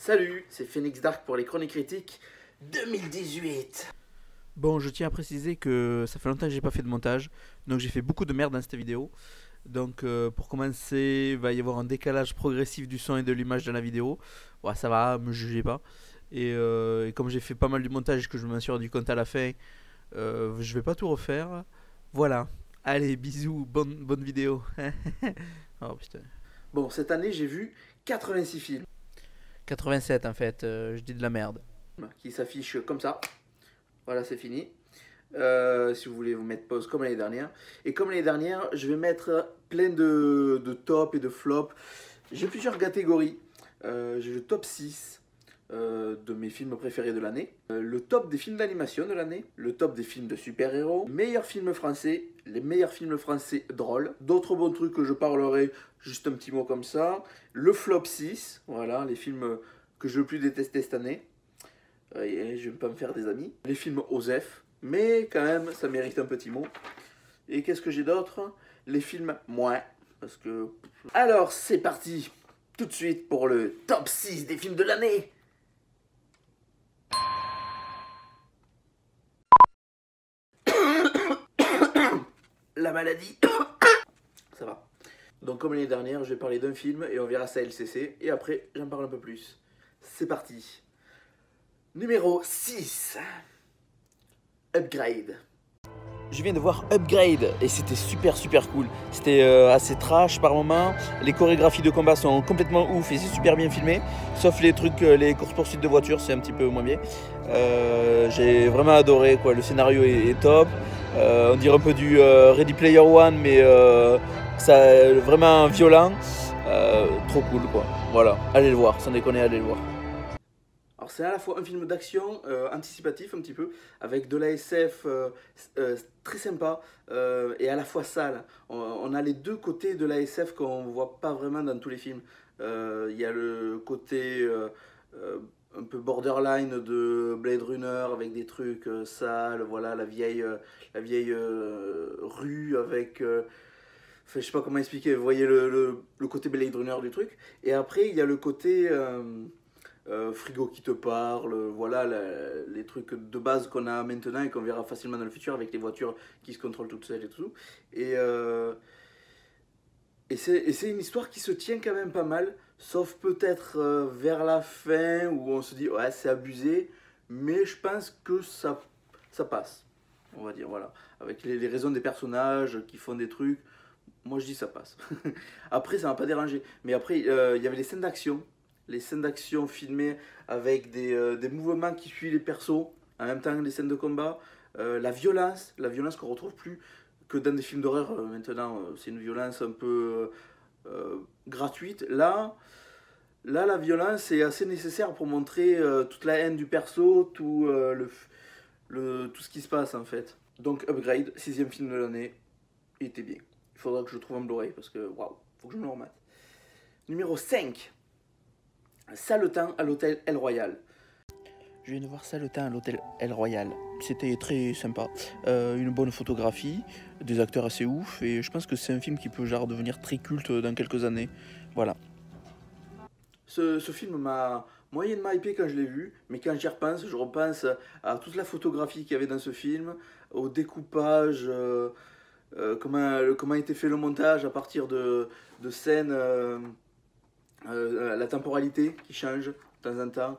Salut, c'est Phoenix Dark pour les Chroniques Critiques 2018. Bon, je tiens à préciser que ça fait longtemps que j'ai pas fait de montage, donc j'ai fait beaucoup de merde dans cette vidéo. Donc pour commencer, il va y avoir un décalage progressif du son et de l'image dans la vidéo. Ouais, ça va, me jugez pas. Et comme j'ai fait pas mal du montage et que je m'en suis rendu compte à la fin, je vais pas tout refaire. Voilà. Allez, bisous, bonne vidéo. Oh putain. Bon, cette année j'ai vu 86 films. 87 en fait, je dis de la merde. Qui s'affiche comme ça. Voilà, c'est fini. Si vous voulez vous mettre pause comme l'année dernière. Et comme l'année dernière, je vais mettre plein de top et de flop. J'ai plusieurs catégories. J'ai le top 6 de mes films préférés de l'année. Le top des films d'animation de l'année. Le top des films de super-héros. Meilleurs films français. Les meilleurs films français drôles. D'autres bons trucs que je parlerai, juste un petit mot comme ça. Le flop 6. Voilà, les films que je le plus détesté cette année. Et je vais pas me faire des amis. Les films OSEF. Mais quand même, ça mérite un petit mot. Et qu'est-ce que j'ai d'autre? Les films moins. Parce que... Alors, c'est parti. Tout de suite pour le top 6 des films de l'année. La maladie. Ça va. Donc comme l'année dernière, je vais parler d'un film et on verra ça LCC. Et après, j'en parle un peu plus. C'est parti. Numéro 6. Upgrade. Je viens de voir Upgrade et c'était super cool. C'était assez trash par moment. Les chorégraphies de combat sont complètement ouf et c'est super bien filmé. Sauf les trucs, les courses-poursuites de voitures, c'est un petit peu moins bien. J'ai vraiment adoré quoi. Le scénario est top. On dirait un peu du Ready Player One, mais ça, vraiment violent. Trop cool quoi. Voilà, allez le voir, sans déconner, allez le voir. Alors c'est à la fois un film d'action anticipatif un petit peu, avec de la SF très sympa et à la fois sale. On a les deux côtés de la SF qu'on ne voit pas vraiment dans tous les films. Il y a le côté un peu borderline de Blade Runner avec des trucs sales, voilà, la vieille rue avec... Enfin, je sais pas comment expliquer, vous voyez le côté Blade Runner du truc. Et après il y a le côté... frigo qui te parle, voilà les trucs de base qu'on a maintenant et qu'on verra facilement dans le futur avec les voitures qui se contrôlent toutes seules et tout. Et c'est une histoire qui se tient quand même pas mal, sauf peut-être vers la fin où on se dit ouais c'est abusé, mais je pense que ça passe, on va dire, voilà. Avec les raisons des personnages qui font des trucs, moi je dis ça passe. Après ça m'a pas dérangé, mais après il y avait les scènes d'action. Les scènes d'action filmées avec des mouvements qui suivent les persos, en même temps que les scènes de combat, la violence qu'on retrouve plus que dans des films d'horreur maintenant, c'est une violence un peu gratuite. Là, la violence est assez nécessaire pour montrer toute la haine du perso, tout ce qui se passe en fait. Donc Upgrade, 6ème film de l'année, il était bien. Il faudra que je le trouve en Blu-ray parce que waouh, faut que je me le remette. Numéro 5. Saletin à l'hôtel El Royal. Je viens de voir Saletin à l'hôtel El Royal. C'était très sympa. Une bonne photographie, des acteurs assez ouf, et je pense que c'est un film qui peut genre devenir très culte dans quelques années. Voilà. Ce film m'a moyennement hypé quand je l'ai vu, mais quand j'y repense, je repense à toute la photographie qu'il y avait dans ce film, au découpage, comment a été fait le montage à partir de scènes... la temporalité qui change de temps en temps.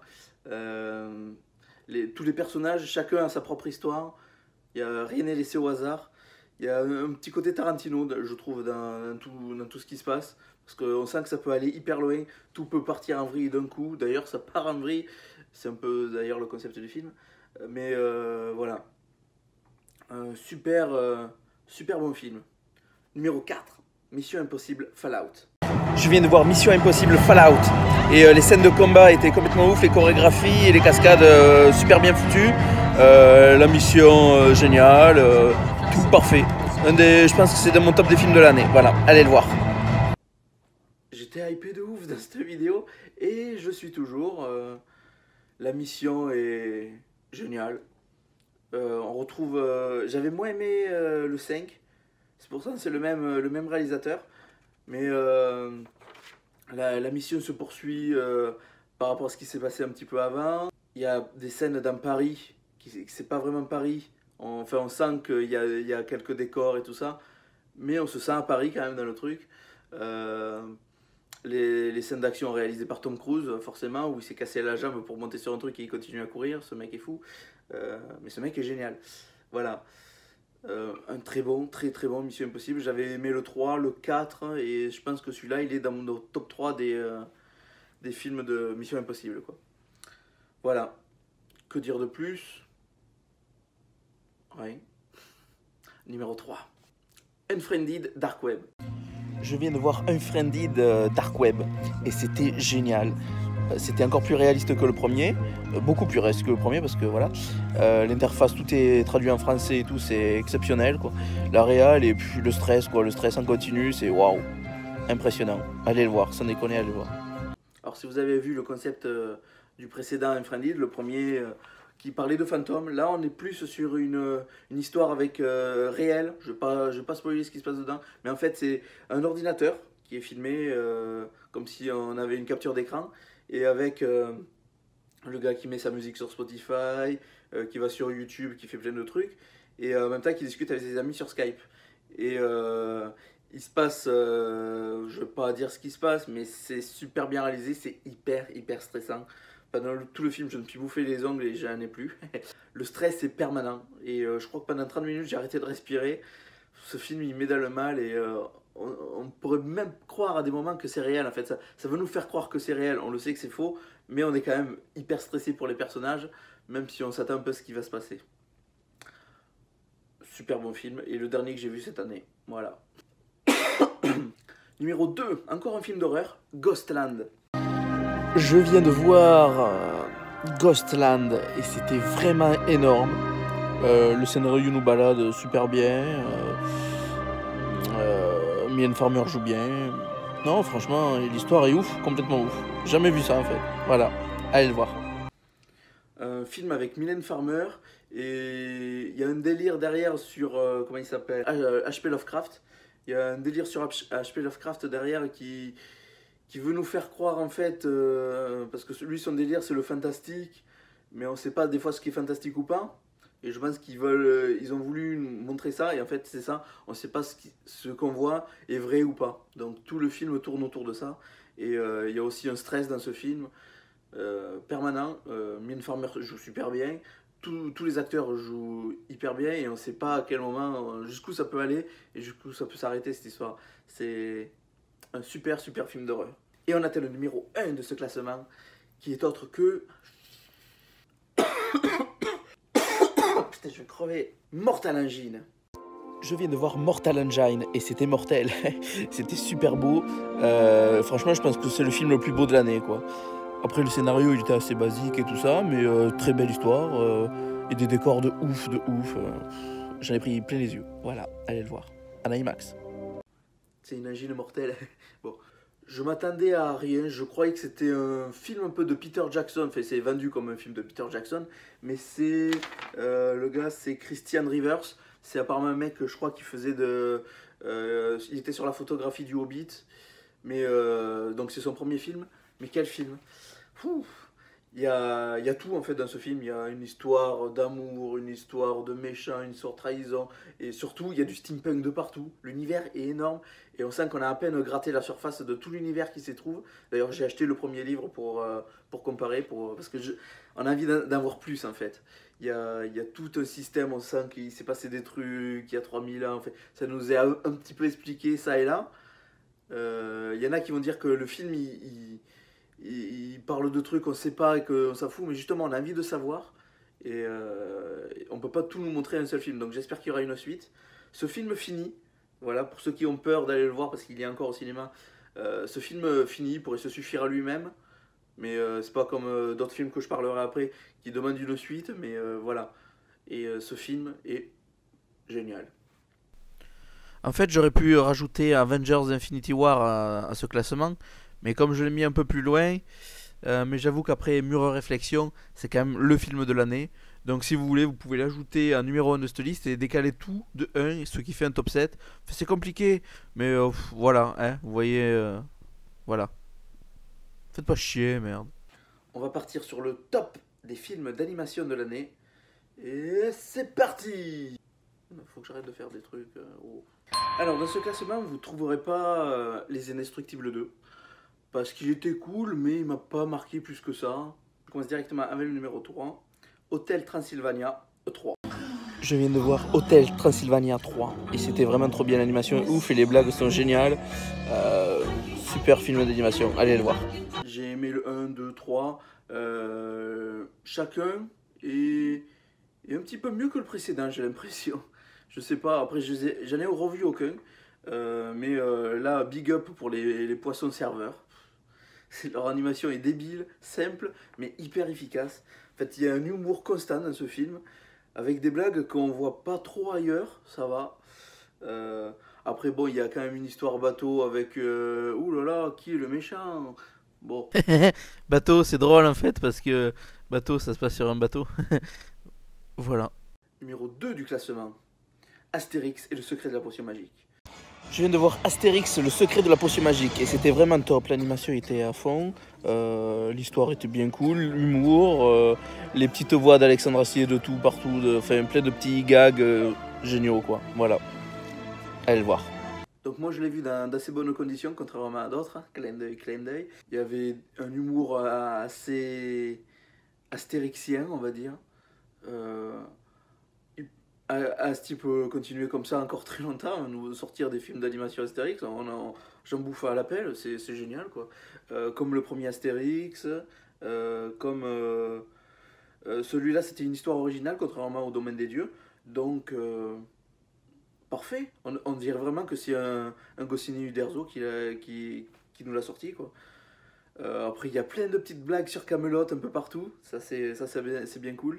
Tous les personnages, chacun a sa propre histoire. Rien n'est laissé au hasard. Il y a un petit côté Tarantino, je trouve, dans tout ce qui se passe. Parce qu'on sent que ça peut aller hyper loin. Tout peut partir en vrille d'un coup. D'ailleurs, ça part en vrille. C'est un peu d'ailleurs le concept du film. Mais voilà. Super bon film. Numéro 4. Mission Impossible Fallout. Je viens de voir Mission Impossible Fallout et les scènes de combat étaient complètement ouf, les chorégraphies et les cascades super bien foutues, la mission géniale, tout parfait. Je pense que c'est dans mon top des films de l'année, voilà, allez le voir. J'étais hypé de ouf dans cette vidéo et je suis toujours, la mission est géniale. On retrouve, j'avais moins aimé le 5, c'est pour ça que c'est le même réalisateur. Mais la mission se poursuit par rapport à ce qui s'est passé un petit peu avant. Il y a des scènes dans Paris, c'est pas vraiment Paris. Enfin, on sent il y a quelques décors et tout ça, mais on se sent à Paris quand même dans le truc. Euh, les scènes d'action réalisées par Tom Cruise, forcément, où il s'est cassé la jambe pour monter sur un truc et il continue à courir. Ce mec est fou. Mais ce mec est génial. Voilà. Un très bon Mission Impossible. J'avais aimé le 3, le 4, et je pense que celui-là, il est dans mon top 3 des films de Mission Impossible, quoi. Voilà. Que dire de plus? Ouais. Numéro 3. Unfriended Dark Web. Je viens de voir Unfriended Dark Web et c'était génial. C'était encore plus réaliste que le premier, beaucoup plus réaliste que le premier parce que voilà, l'interface, tout est traduit en français et tout, c'est exceptionnel quoi. La réal et puis le stress quoi, le stress en continu, c'est waouh, impressionnant. Allez le voir, sans déconner, allez le voir. Alors si vous avez vu le concept du précédent Unfriended, le premier qui parlait de fantômes, là on est plus sur une histoire avec réel. Je vais pas spoiler ce qui se passe dedans, mais en fait c'est un ordinateur qui est filmé comme si on avait une capture d'écran et avec le gars qui met sa musique sur Spotify, qui va sur YouTube, qui fait plein de trucs, et en même temps qui discute avec ses amis sur Skype. Et il se passe, je ne vais pas dire ce qui se passe, mais c'est super bien réalisé, c'est hyper stressant. Pendant tout le film, je me suis bouffé les ongles et j'en ai plus. Le stress est permanent, et je crois que pendant 30 minutes, j'ai arrêté de respirer. Ce film, il met dans le mal, et on pourrait même croire à des moments que c'est réel en fait. Ça veut nous faire croire que c'est réel, on le sait que c'est faux, mais on est quand même hyper stressé pour les personnages, même si on s'attend un peu à ce qui va se passer. Super bon film, et le dernier que j'ai vu cette année. Voilà. Numéro 2, encore un film d'horreur, Ghostland. Je viens de voir Ghostland et c'était vraiment énorme. Le scénario nous balade super bien. Mylène Farmer joue bien. Non, franchement, l'histoire est ouf, complètement ouf. Jamais vu ça en fait. Voilà, allez le voir. Un film avec Mylène Farmer et il y a un délire derrière sur comment il s'appelle, H.P. Lovecraft. Il y a un délire sur H.P. Lovecraft derrière qui veut nous faire croire en fait, parce que lui son délire c'est le fantastique, mais on sait pas des fois ce qui est fantastique ou pas. Et je pense qu'ils veulent, ils ont voulu montrer ça, et en fait c'est ça, on sait pas ce qu'on voit est vrai ou pas. Donc tout le film tourne autour de ça, et il y a aussi un stress dans ce film permanent. Mylène Farmer joue super bien, tous les acteurs jouent hyper bien, et on sait pas à quel moment, jusqu'où ça peut aller, et jusqu'où ça peut s'arrêter cette histoire. C'est un super film d'horreur. Et on atteint le numéro 1 de ce classement, qui est autre que... Putain, je vais crever. Mortal Engine. Je viens de voir Mortal Engine et c'était mortel. C'était super beau. Franchement, je pense que c'est le film le plus beau de l'année, quoi. Après, le scénario, il était assez basique et tout ça, mais très belle histoire. Et des décors de ouf, J'en ai pris plein les yeux. Voilà, allez le voir. En IMAX. C'est une angine mortelle. Bon, je m'attendais à rien. Je croyais que c'était un film un peu de Peter Jackson. Enfin, c'est vendu comme un film de Peter Jackson, mais c'est le gars, c'est Christian Rivers. C'est apparemment un mec, je crois, qui faisait de. Il était sur la photographie du Hobbit, mais donc c'est son premier film. Mais quel film! Il y a tout en fait dans ce film. Il y a une histoire d'amour, une histoire de méchant, une histoire de trahison. Et surtout, il y a du steampunk de partout. L'univers est énorme. Et on sent qu'on a à peine gratté la surface de tout l'univers qui s'y trouve. D'ailleurs, j'ai acheté le premier livre pour comparer. Parce que on a envie d'en voir plus en fait. Il y a tout un système. On sent qu'il s'est passé des trucs il y a 3000 ans. En fait, ça nous est un petit peu expliqué ça et là. Il y en a qui vont dire que le film, il parle de trucs qu'on ne sait pas et qu'on s'en fout, mais justement on a envie de savoir, et on ne peut pas tout nous montrer en un seul film, donc j'espère qu'il y aura une suite. Ce film finit, voilà, pour ceux qui ont peur d'aller le voir parce qu'il est encore au cinéma, ce film finit, il pourrait se suffire à lui-même, mais c'est pas comme d'autres films que je parlerai après qui demandent une suite, mais voilà, et ce film est génial. En fait, j'aurais pu rajouter Avengers Infinity War à ce classement, mais comme je l'ai mis un peu plus loin, mais j'avoue qu'après mûre réflexion, c'est quand même le film de l'année. Donc si vous voulez, vous pouvez l'ajouter en numéro 1 de cette liste et décaler tout de 1, ce qui fait un top 7. Enfin, c'est compliqué, mais voilà, hein, vous voyez, voilà. Faites pas chier, merde. On va partir sur le top des films d'animation de l'année. Et c'est parti! Faut que j'arrête de faire des trucs. Oh. Alors, dans ce classement, vous ne trouverez pas Les Indestructibles 2. Parce qu'il était cool, mais il m'a pas marqué plus que ça. Je commence directement avec le numéro 3. Hôtel Transylvania 3. Je viens de voir Hôtel Transylvania 3. Et c'était vraiment trop bien, l'animation est ouf et les blagues sont géniales. Super film d'animation, allez le voir. J'ai aimé le 1, 2, 3. Chacun est un petit peu mieux que le précédent, j'ai l'impression. Je sais pas, après j'en ai revu aucun. Mais là, big up pour les poissons serveurs. Leur animation est débile, simple, mais hyper efficace. En fait, il y a un humour constant dans ce film, avec des blagues qu'on voit pas trop ailleurs, ça va. Après, bon, il y a quand même une histoire bateau avec... ouh là là, qui est le méchant? Bon. Bateau, c'est drôle en fait, parce que bateau, ça se passe sur un bateau. Voilà. Numéro 2 du classement. Astérix et le secret de la potion magique. Je viens de voir Astérix, le secret de la potion magique, et c'était vraiment top. L'animation était à fond, l'histoire était bien cool, l'humour, les petites voix d'Alexandre Astier de tout, partout, enfin plein de petits gags géniaux quoi. Voilà, allez le voir. Donc moi je l'ai vu dans d'assez bonnes conditions, contrairement à d'autres, hein. Clin d'œil, clin d'œil. Il y avait un humour assez astérixien, on va dire. Asti peut continuer comme ça encore très longtemps, nous sortir des films d'animation Astérix, j'en bouffe à l'appel, c'est génial quoi. Comme le premier Astérix, comme celui-là c'était une histoire originale contrairement au Domaine des Dieux, donc parfait, on dirait vraiment que c'est un Goscinny Uderzo qui nous l'a sorti quoi. Après il y a plein de petites blagues sur Camelot un peu partout, ça c'est bien cool.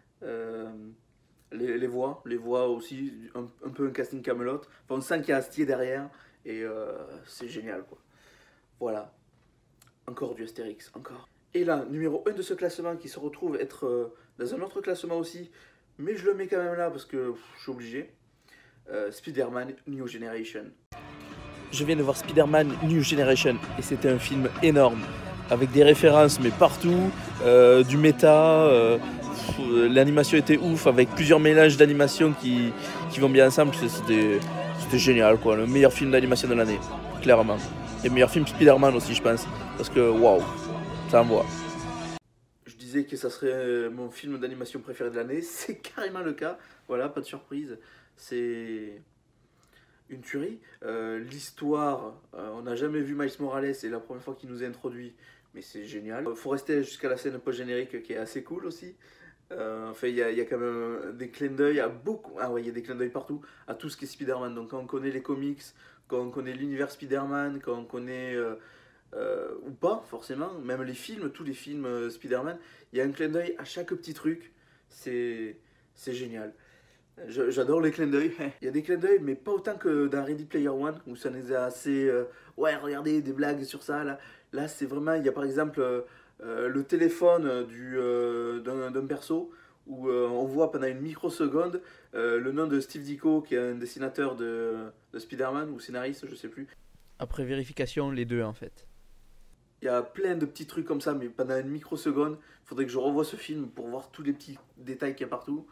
Les voix aussi, un peu un casting Camelot. Enfin, on sent qu'il y a Astier derrière et c'est génial quoi. Voilà, encore du Astérix, encore. Et là, numéro 1 de ce classement qui se retrouve être dans un autre classement aussi, mais je le mets quand même là parce que je suis obligé. Spider-Man New Generation. Je viens de voir Spider-Man New Generation et c'était un film énorme avec des références mais partout, du méta. L'animation était ouf avec plusieurs mélanges d'animation qui vont bien ensemble. C'était génial quoi, le meilleur film d'animation de l'année, clairement. Et le meilleur film Spider-Man aussi je pense, parce que waouh, ça envoie. Je disais que ça serait mon film d'animation préféré de l'année, c'est carrément le cas, voilà, pas de surprise. C'est une tuerie. L'histoire, on n'a jamais vu Miles Morales, c'est la première fois qu'il nous est introduit, mais c'est génial. Faut rester jusqu'à la scène post-générique qui est assez cool aussi. Enfin, il y a quand même des clins d'œil à beaucoup. Ah ouais, il y a des clins d'œil partout à tout ce qui est Spider-Man. Donc, quand on connaît les comics, quand on connaît l'univers Spider-Man, quand on connaît. Ou pas, forcément, même les films, tous les films Spider-Man, il y a un clin d'œil à chaque petit truc. C'est génial. J'adore les clins d'œil. Il y a des clins d'œil, mais pas autant que dans Ready Player One, où ça nous a assez. Ouais, regardez, des blagues sur ça. Là c'est vraiment. Il y a par exemple. Le téléphone d'un perso où on voit pendant une microseconde le nom de Steve Ditko qui est un dessinateur de Spider-Man ou scénariste, je sais plus. Après vérification, les deux en fait. Il y a plein de petits trucs comme ça, mais pendant une microseconde, il faudrait que je revoie ce film pour voir tous les petits détails qu'il y a partout.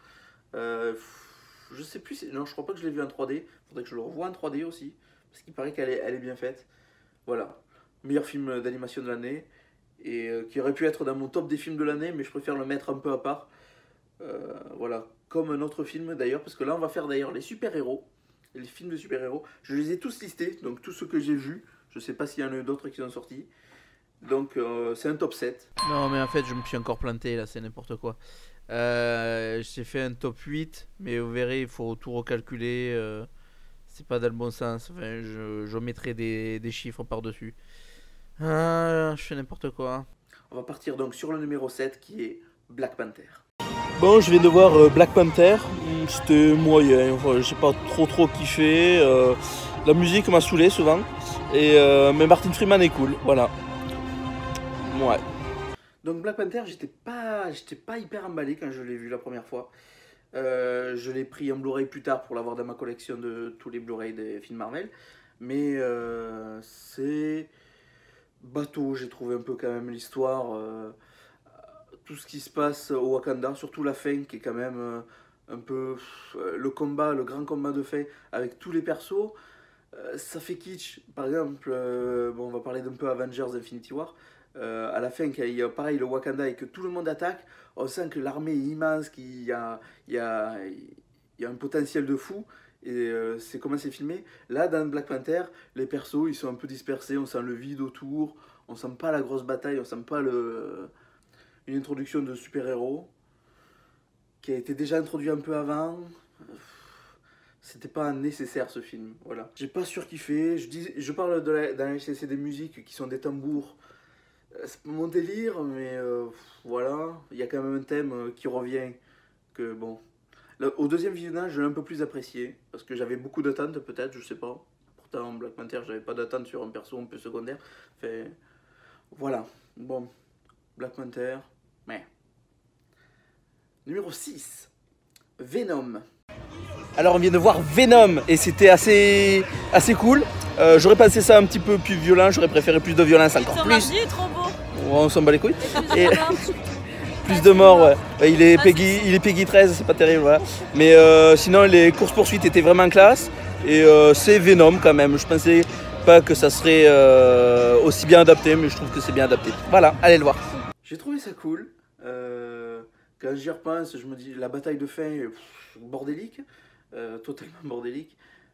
Je sais plus, non, je crois pas que je l'ai vu en 3D. Il faudrait que je le revoie en 3D aussi, parce qu'il paraît qu'elle est bien faite. Voilà, meilleur film d'animation de l'année. Et qui aurait pu être dans mon top des films de l'année, mais je préfère le mettre un peu à part. Voilà, comme un autre film d'ailleurs, parce que là on va faire d'ailleurs les super-héros, les films de super-héros. Je les ai tous listés, donc tous ceux que j'ai vus. Je sais pas s'il y en a d'autres qui sont sortis. Donc c'est un top 7. Non mais en fait je me suis encore planté là, c'est n'importe quoi. J'ai fait un top 8, mais vous verrez, il faut tout recalculer. C'est pas dans le bon sens, enfin, je mettrai des chiffres par-dessus. Je fais n'importe quoi. On va partir donc sur le numéro 7 qui est Black Panther. Bon, je viens de voir Black Panther. C'était moyen, enfin, j'ai pas trop kiffé. La musique m'a saoulé souvent. Mais Martin Freeman est cool, voilà. Ouais. Donc Black Panther, j'étais pas hyper emballé quand je l'ai vu la première fois. Je l'ai pris en Blu-ray plus tard pour l'avoir dans ma collection de tous les Blu-ray des films Marvel. Mais c'est bateau, j'ai trouvé un peu quand même l'histoire tout ce qui se passe au Wakanda, surtout la fin qui est quand même un peu le combat, le grand combat de fin avec tous les persos. Ça fait kitsch. Par exemple, bon, on va parler d'un peu Avengers Infinity War. À la fin, quand il y a pareil le Wakanda et que tout le monde attaque, on sent que l'armée est immense, il y a un potentiel de fou. Et c'est comment c'est filmé. Là, dans Black Panther, les persos ils sont un peu dispersés, on sent le vide autour, on sent pas la grosse bataille, on sent pas une introduction de super-héros qui a été déjà introduit un peu avant. C'était pas nécessaire ce film, voilà. J'ai pas surkiffé, je parle dans la LCC des musiques qui sont des tambours. C'est pas mon délire, mais voilà. Il y a quand même un thème qui revient, que bon. Là, au deuxième visionnage, je l'ai un peu plus apprécié, parce que j'avais beaucoup d'attentes peut-être, je sais pas. Pourtant, Black Panther, j'avais pas d'attente sur un perso un peu secondaire. Fait, voilà, bon. Black Panther, mais... Numéro 6, Venom. Alors on vient de voir Venom et c'était assez cool. J'aurais pensé ça un petit peu plus violent, j'aurais préféré plus de violence encore plus. Est trop beau. On s'en bat les couilles. Et plus de morts, ouais. Il est Peggy 13, c'est pas terrible, voilà. Mais sinon les courses poursuites étaient vraiment classe. Et c'est Venom quand même. Je pensais pas que ça serait aussi bien adapté, mais je trouve que c'est bien adapté. Voilà, allez le voir. J'ai trouvé ça cool. Quand j'y repense, je me dis la bataille de fin, bordélique, totalement bordélique.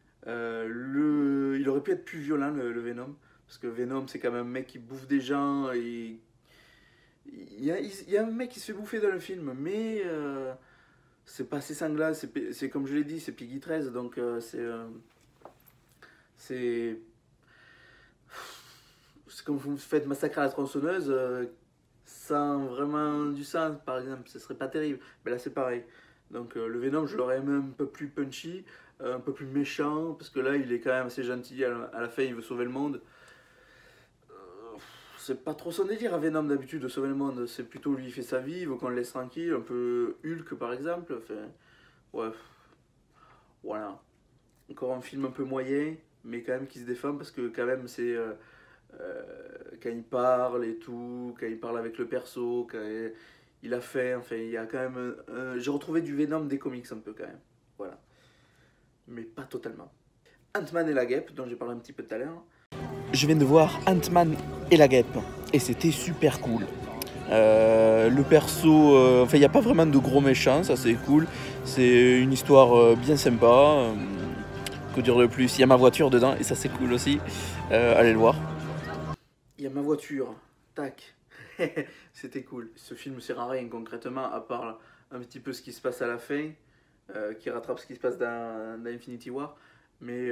Il aurait pu être plus violent le Venom, parce que Venom c'est quand même un mec qui bouffe des gens et il y a un mec qui se fait bouffer dans le film, mais c'est pas assez sanglant, c'est comme je l'ai dit, c'est Peggy 13, donc c'est comme vous faites massacrer à la tronçonneuse. Sans vraiment du sang, par exemple, ce serait pas terrible. Mais là, c'est pareil. Donc, le Venom, je l'aurais aimé un peu plus punchy, un peu plus méchant, parce que là, il est quand même assez gentil. À la fin, il veut sauver le monde. C'est pas trop son délire à Venom d'habitude de sauver le monde. C'est plutôt lui, il fait sa vie, il veut qu'on le laisse tranquille. Un peu Hulk, par exemple. Enfin, ouais. Voilà. Encore un film un peu moyen, mais quand même qui se défend, parce que quand même, c'est... quand il parle et tout, quand il parle avec le perso, quand il a fait, enfin il y a quand même j'ai retrouvé du Venom des comics un peu quand même, voilà, mais pas totalement. Ant-Man et la Guêpe, dont j'ai parlé un petit peu tout à l'heure. Je viens de voir Ant-Man et la Guêpe et c'était super cool. Le perso, enfin il n'y a pas vraiment de gros méchants, ça c'est cool, c'est une histoire bien sympa. Que dire de plus, il y a ma voiture dedans et ça c'est cool aussi, allez le voir. Il y a ma voiture, tac, c'était cool. Ce film sert à rien concrètement, à part un petit peu ce qui se passe à la fin, qui rattrape ce qui se passe dans Infinity War, mais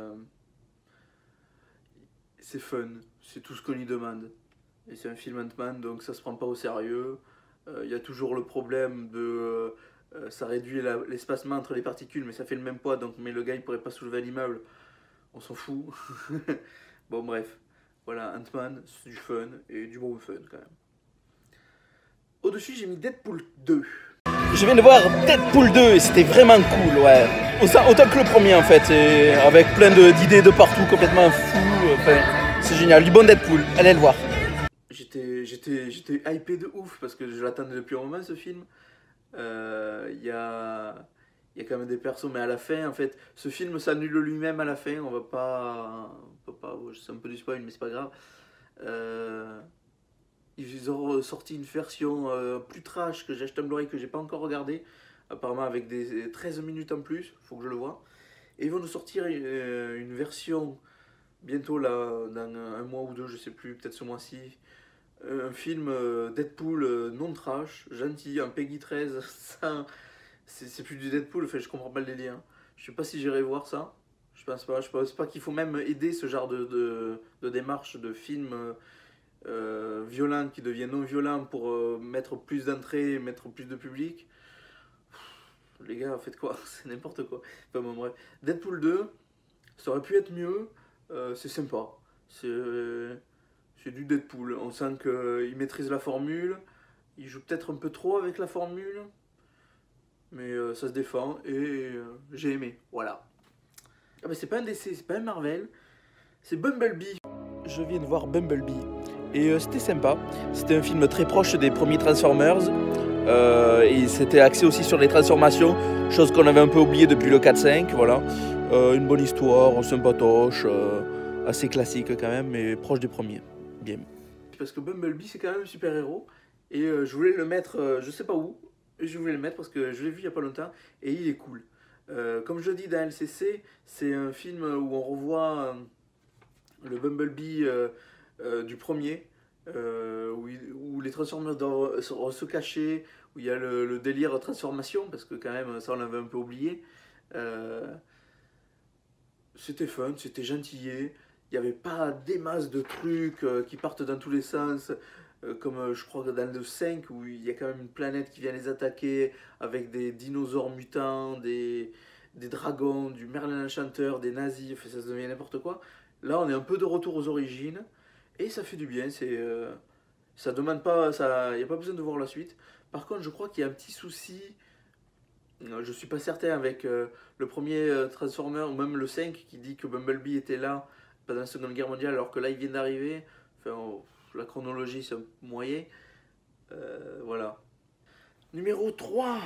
c'est fun, c'est tout ce qu'on lui demande. Et c'est un film Ant-Man, donc ça se prend pas au sérieux. Il y a toujours le problème de... ça réduit l'espacement entre les particules, mais ça fait le même poids, donc mais le gars il pourrait pas soulever l'immeuble. On s'en fout. Bon bref. Voilà, Ant-Man, c'est du fun, et du bon fun quand même. Au-dessus, j'ai mis Deadpool 2. Je viens de voir Deadpool 2 et c'était vraiment cool, ouais. Autant que le premier en fait, et avec plein d'idées de partout, complètement fou. Enfin, c'est génial, du bon Deadpool, allez le voir. J'étais hypé de ouf parce que je l'attendais depuis un moment ce film. Il y a quand même des persos, mais à la fin, en fait, ce film s'annule lui-même à la fin. On va pas, c'est un peu du spoil, mais c'est pas grave. Ils ont sorti une version plus trash que j'ai acheté en Blu-ray que j'ai pas encore regardé, apparemment avec des 13 minutes en plus. Faut que je le voie. Et ils vont nous sortir une version bientôt là, dans un mois ou deux, je sais plus, peut-être ce mois-ci. Un film Deadpool non trash, gentil, un Peggy 13, ça, c'est plus du Deadpool, enfin, je comprends pas le délire. Je sais pas si j'irai voir ça, je pense pas qu'il faut même aider ce genre de démarche de film violent qui devient non violent pour mettre plus d'entrées, mettre plus de public. Les gars, faites quoi? C'est n'importe quoi. Enfin bon, bref. Deadpool 2, ça aurait pu être mieux, c'est sympa. C'est du Deadpool, on sent qu'il maîtrise la formule, il joue peut-être un peu trop avec la formule, mais ça se défend et j'ai aimé, voilà. Ah mais c'est pas un DC, c'est pas un Marvel, c'est Bumblebee. Je viens de voir Bumblebee Et c'était sympa. C'était un film très proche des premiers Transformers. Et c'était axé aussi sur les transformations, chose qu'on avait un peu oublié depuis le 4-5. Voilà. Une bonne histoire, sympatoche, assez classique quand même, mais proche des premiers. Bien. Parce que Bumblebee, c'est quand même un super-héros. Et je voulais le mettre, je sais pas où, je voulais le mettre parce que je l'ai vu il y a pas longtemps et il est cool. Comme je dis dans LCC, c'est un film où on revoit le Bumblebee du premier, où les Transformers doivent se cacher, où il y a le délire transformation, parce que quand même ça on l'avait un peu oublié. C'était fun, c'était gentillé, il n'y avait pas des masses de trucs qui partent dans tous les sens, comme je crois que dans le 5, où il y a quand même une planète qui vient les attaquer, avec des dinosaures mutants, des dragons, du Merlin l'Enchanteur, des nazis, enfin, ça devient n'importe quoi. Là on est un peu de retour aux origines, et ça fait du bien, ça demande pas, il n'y a pas besoin de voir la suite. Par contre je crois qu'il y a un petit souci, je suis pas certain avec le premier Transformer, ou même le 5 qui dit que Bumblebee était là pendant la Seconde Guerre mondiale alors que là il vient d'arriver. Enfin, la chronologie c'est moyen. Voilà. Numéro 3.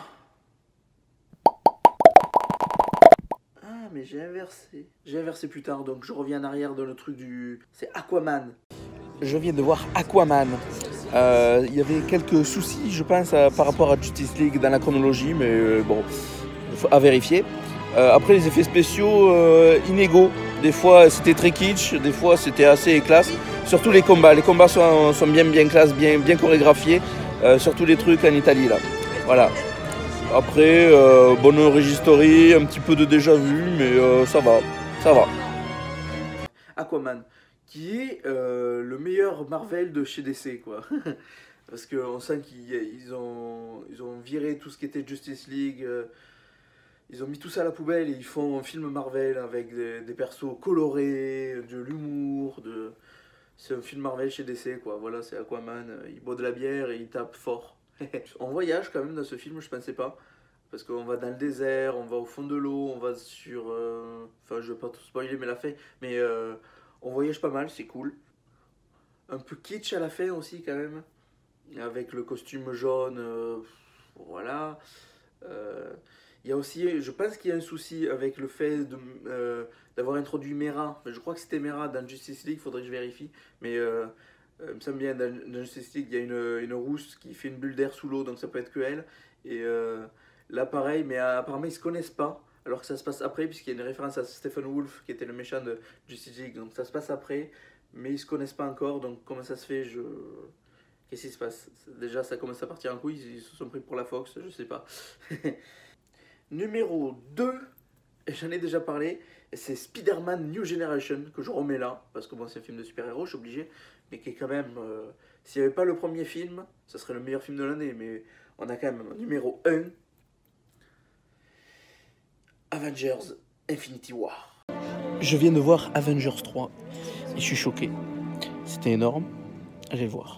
Ah mais j'ai inversé. J'ai inversé plus tard donc je reviens en arrière dans le truc du... C'est Aquaman. Je viens de voir Aquaman. Il y avait quelques soucis, je pense, par rapport à Justice League dans la chronologie, mais bon, à vérifier. Après, les effets spéciaux inégaux. Des fois, c'était très kitsch, des fois, c'était assez classe. Surtout les combats. Les combats sont bien classe, bien chorégraphiés. Surtout les trucs en Italie, là. Voilà. Après, bonne registory, un petit peu de déjà vu, mais ça va. Ça va. Aquaman, qui est le meilleur Marvel de chez DC, quoi. Parce qu'on sent qu'ils ont viré tout ce qui était Justice League, ils ont mis tout ça à la poubelle et ils font un film Marvel avec des persos colorés, de l'humour, c'est un film Marvel chez DC, quoi. Voilà, c'est Aquaman, il boit de la bière et il tape fort. On voyage quand même dans ce film, je pensais pas. Parce qu'on va dans le désert, on va au fond de l'eau, on va sur... Enfin, je vais pas tout spoiler, mais la fin. Mais on voyage pas mal, c'est cool. Un peu kitsch à la fin aussi, quand même. Avec le costume jaune, voilà. Il y a aussi, je pense qu'il y a un souci avec le fait d'avoir introduit Mera. Je crois que c'était Mera dans Justice League, il faudrait que je vérifie. Mais il me semble bien, dans Justice League, il y a une rousse qui fait une bulle d'air sous l'eau, donc ça peut être que elle. Et là, pareil, mais apparemment, ils se connaissent pas. Alors que ça se passe après, puisqu'il y a une référence à Stephen Wolf, qui était le méchant de Justice League. Donc ça se passe après, mais ils se connaissent pas encore. Donc comment ça se fait, Qu'est-ce qui se passe? Déjà, ça commence à partir en couille, ils se sont pris pour la Fox, je sais pas. Numéro 2, et j'en ai déjà parlé, c'est Spider-Man New Generation, que je remets là, parce que bon, c'est un film de super-héros, je suis obligé, mais qui est quand même... s'il n'y avait pas le premier film, ça serait le meilleur film de l'année, mais on a quand même un numéro 1, Avengers Infinity War. Je viens de voir Avengers 3, et je suis choqué. C'était énorme, allez voir.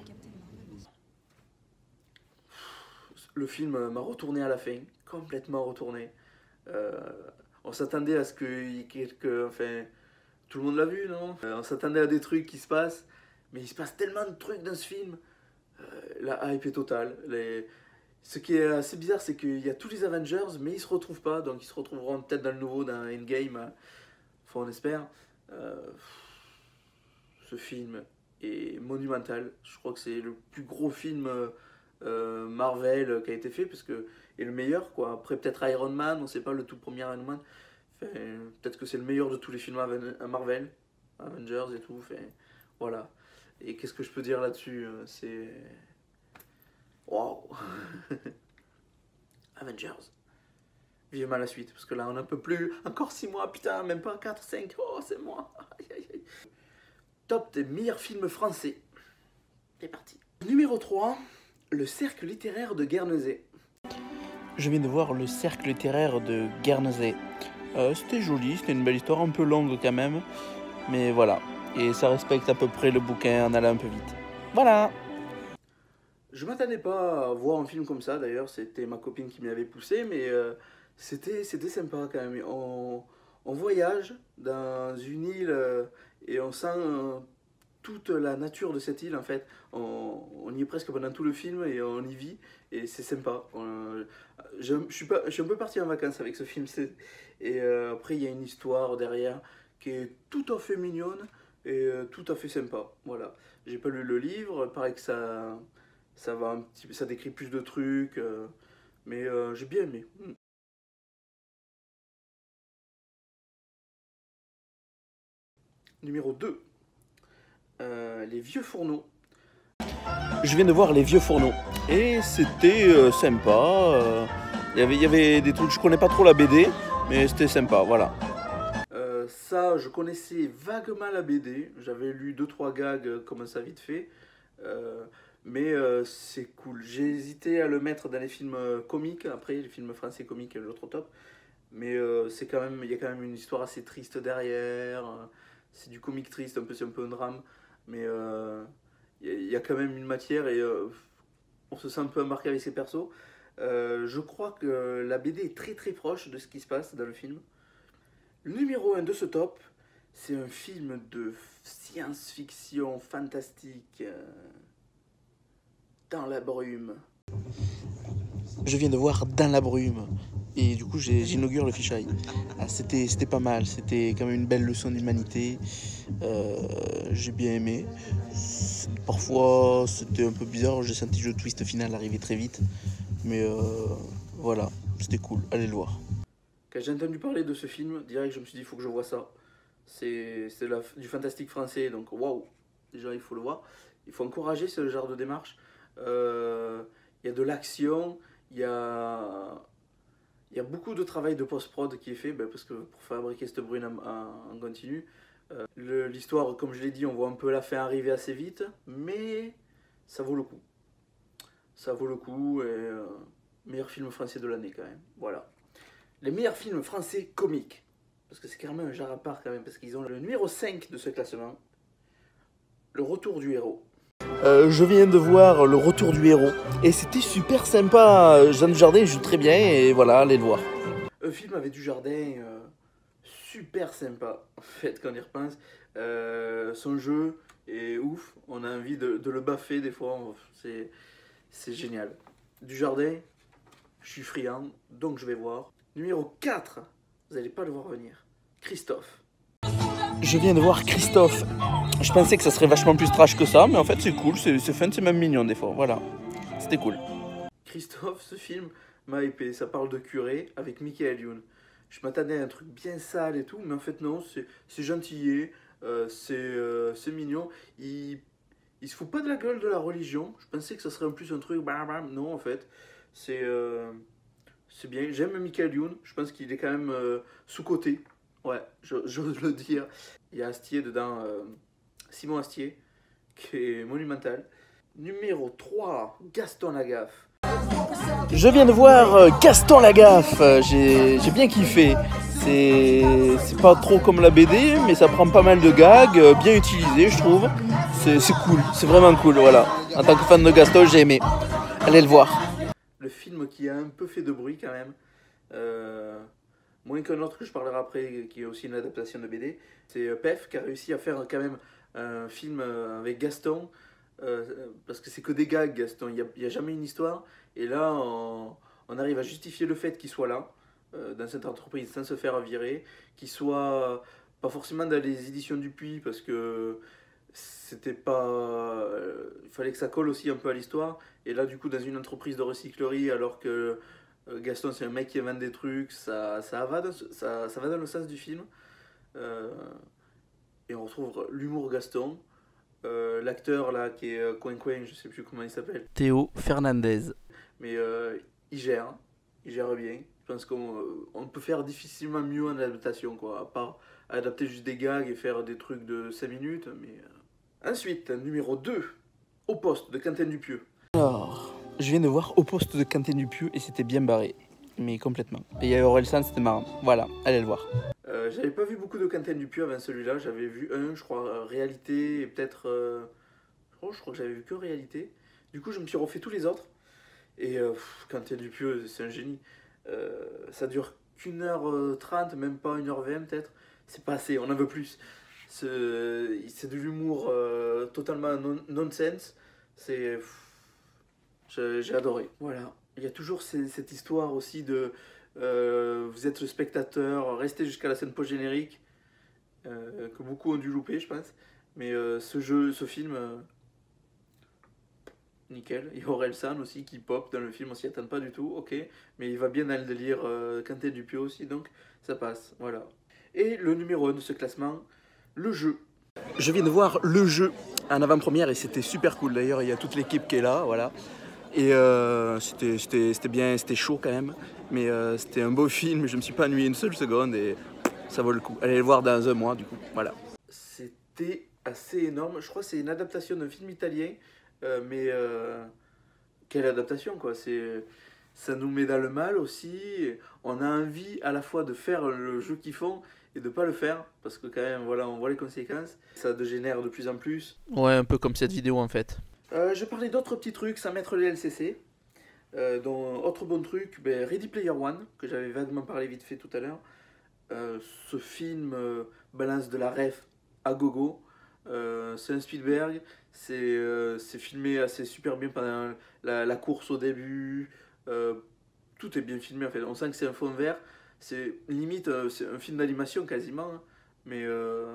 Le film m'a retourné à la fin, complètement retourné. On s'attendait à ce qu'il y ait quelques... Enfin, tout le monde l'a vu, non? On s'attendait à des trucs qui se passent, mais il se passe tellement de trucs dans ce film. La hype est totale. Ce qui est assez bizarre, c'est qu'il y a tous les Avengers, mais ils se retrouvent pas, donc ils se retrouveront peut-être dans le nouveau, dans Endgame. Enfin, on espère. Ce film est monumental. Je crois que c'est le plus gros film Marvel qui a été fait, parce que et le meilleur, quoi. Après peut-être Iron Man, on sait pas, le tout premier Iron Man. Enfin, peut-être que c'est le meilleur de tous les films Marvel, Avengers et tout. Enfin, voilà. Et qu'est-ce que je peux dire là-dessus? C'est... Waouh. Avengers. Vivement la suite, parce que là on n'en peut plus. Encore 6 mois, putain, même pas 4, 5. Oh, c'est moi. Aïe, aïe, aïe. Top des meilleurs films français. C'est parti. Numéro 3, Le Cercle littéraire de Guernesey. Je viens de voir Le Cercle littéraire de Guernesey. C'était joli, c'était une belle histoire, un peu longue quand même. Mais voilà. Et ça respecte à peu près le bouquin en allant un peu vite. Voilà. Je m'attendais pas à voir un film comme ça, d'ailleurs. C'était ma copine qui m'y avait poussé, mais c'était sympa quand même. On voyage dans une île et on sent toute la nature de cette île en fait. On y est presque pendant tout le film et on y vit et c'est sympa. Je suis un peu parti en vacances avec ce film. Et après il y a une histoire derrière qui est tout à fait mignonne et tout à fait sympa. Voilà. J'ai pas lu le livre, pareil que ça va un petit peu, ça décrit plus de trucs, mais j'ai bien aimé. Numéro 2, les vieux fourneaux. Je viens de voir les vieux fourneaux et c'était sympa. Il y avait des trucs, je connais pas trop la BD, mais c'était sympa, voilà. Ça, je connaissais vaguement la BD. J'avais lu 2-3 gags comme ça vite fait. Mais c'est cool. J'ai hésité à le mettre dans les films comiques. Après, les films français comiques, l'autre top. Mais c'est quand même, il y a quand même une histoire assez triste derrière. C'est du comique triste, c'est un peu un drame. Mais il y a quand même une matière et on se sent un peu embarqué avec ces persos. Je crois que la BD est très très proche de ce qui se passe dans le film. Le numéro 1 de ce top, c'est un film de science-fiction fantastique dans la brume. Je viens de voir Dans la brume et du coup j'inaugure le fisheye. C'était pas mal, c'était quand même une belle leçon d'humanité. J'ai bien aimé. Parfois c'était un peu bizarre, j'ai senti le twist final arriver très vite. Mais voilà, c'était cool, allez le voir. Quand j'ai entendu parler de ce film, direct je me suis dit il faut que je vois ça. C'est du fantastique français, donc waouh, déjà il faut le voir. Il faut encourager ce genre de démarche. Il y a de l'action, il y a beaucoup de travail de post-prod qui est fait, parce que pour fabriquer cette brune en continu. L'histoire, comme je l'ai dit, on voit un peu la fin arriver assez vite, mais ça vaut le coup. Ça vaut le coup, et meilleur film français de l'année quand même, voilà. Les meilleurs films français comiques, parce que c'est carrément un genre à part quand même, parce qu'ils ont le numéro 5 de ce classement, Le Retour du héros. Je viens de voir Le Retour du héros et c'était super sympa. Jean Dujardin joue très bien et voilà, allez le voir. Un film avec Dujardin super sympa en fait quand on y repense. Son jeu est ouf, on a envie de le baffer des fois, c'est génial. Dujardin, je suis friand, donc je vais voir. Numéro 4, vous n'allez pas le voir venir, Christophe. Je viens de voir Christophe. Je pensais que ça serait vachement plus trash que ça, mais en fait c'est cool, c'est fun, c'est même mignon des fois, voilà. C'était cool. Christophe, ce film m'a hypé, ça parle de curé avec Michael Youn. Je m'attendais à un truc bien sale et tout, mais en fait non, c'est gentillet, c'est mignon. Il se fout pas de la gueule de la religion. Je pensais que ça serait en plus un truc, non en fait. C'est bien, j'aime Michael Youn, je pense qu'il est quand même sous-coté. Ouais, j'ose le dire. Il y a Astier dedans, Simon Astier, qui est monumental. Numéro 3, Gaston Lagaffe. Je viens de voir Gaston Lagaffe, j'ai bien kiffé. C'est pas trop comme la BD, mais ça prend pas mal de gags, bien utilisés je trouve. C'est cool, c'est vraiment cool, voilà. En tant que fan de Gaston, j'ai aimé. Allez le voir. Le film qui a un peu fait de bruit quand même. Moins qu'un autre que je parlerai après, qui est aussi une adaptation de BD, c'est Pef qui a réussi à faire quand même un film avec Gaston, parce que c'est que des gags Gaston, il n'y a jamais une histoire, et là on arrive à justifier le fait qu'il soit là, dans cette entreprise sans se faire virer, qu'il soit pas forcément dans les éditions Dupuis, parce que c'était pas... il fallait que ça colle aussi un peu à l'histoire, et là du coup dans une entreprise de recyclerie, alors que Gaston, c'est un mec qui invente des trucs, ça va dans le sens du film. Et on retrouve l'humour Gaston. L'acteur là qui est Coin Coin, je sais plus comment il s'appelle. Théo Fernandez. Mais il gère bien. Je pense qu'on peut faire difficilement mieux en adaptation, quoi. À part adapter juste des gags et faire des trucs de 5 minutes. Mais ensuite, numéro 2, Au poste de Quentin Dupieux. Alors, je viens de voir Au poste de Quentin Dupieux et c'était bien barré. Mais complètement. Et il y a Aurel San, c'était marrant. Voilà, allez le voir. J'avais pas vu beaucoup de Quentin Dupieux avant celui-là. J'avais vu je crois, Réalité et peut-être... je crois que j'avais vu que Réalité. Du coup, je me suis refait tous les autres. Et Quentin Dupieux, c'est un génie. Ça dure qu'1h30, même pas 1h20 peut-être. C'est pas assez, on en veut plus. C'est de l'humour totalement nonsense. C'est... J'ai adoré. Voilà. Il y a toujours cette histoire aussi de... vous êtes le spectateur, restez jusqu'à la scène post-générique, que beaucoup ont dû louper, je pense. Mais ce film... nickel. Il y a Orelsan aussi qui pop dans le film, on s'y attend pas du tout, ok. Mais il va bien dans le délire Quentin Dupieux aussi, donc ça passe, voilà. Et le numéro 1 de ce classement, Le Jeu. Je viens de voir Le Jeu en avant-première et c'était super cool. D'ailleurs, il y a toute l'équipe qui est là, voilà. Et c'était bien, c'était chaud quand même. Mais c'était un beau film, je me suis pas ennuyé une seule seconde et ça vaut le coup. Allez le voir dans un mois, du coup, voilà. C'était assez énorme. Je crois que c'est une adaptation d'un film italien. Mais quelle adaptation, quoi. Ça nous met dans le mal aussi. On a envie à la fois de faire le jeu qu'ils font et de pas le faire, parce que quand même, voilà, on voit les conséquences. Ça dégénère de plus en plus. Ouais, un peu comme cette vidéo en fait. Je parlais d'autres petits trucs sans mettre les LCC. Dont autre bon truc, ben, Ready Player One, que j'avais vaguement parlé vite fait tout à l'heure. Ce film balance de la ref à gogo. C'est un Spielberg, c'est filmé assez super bien pendant la course au début. Tout est bien filmé en fait. On sent que c'est un fond vert. C'est limite c'est un film d'animation quasiment. Hein. Mais